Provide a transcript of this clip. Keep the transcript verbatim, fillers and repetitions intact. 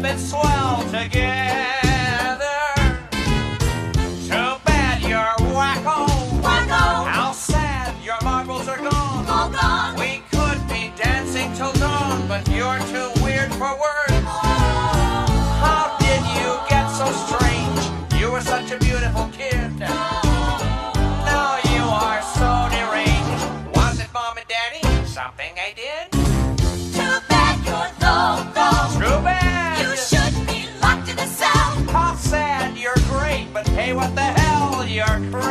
sounded swell together. Too bad you're wacko. Wacko. How sad your marbles are gone. All gone. We could be dancing till dawn, but you're too weird for words. How did you get so strange? You were such a beautiful kid. Now you are so deranged. Was it Mom and Daddy? Something I did? Too bad you're loco. Too bad. You should be locked in a cell. How sad, you're great, but hey, what the hell? You're crazy.